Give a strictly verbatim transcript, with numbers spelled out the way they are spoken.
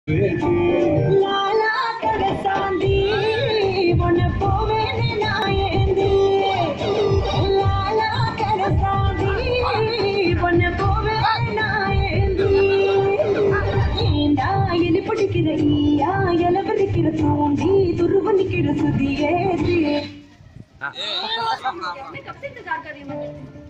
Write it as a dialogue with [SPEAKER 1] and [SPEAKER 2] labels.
[SPEAKER 1] லாலா கடசாந்தி உன்னை போவேனே நான் ஏந்தி லாலா கடசாந்தி உன்னை போவேனே நான் ஏந்தி ஏண்டா எலி பிடிக்கிற ஈயா எல பிடிக்கிற தூண்டி துருவ நிக்கிற சுதியேதி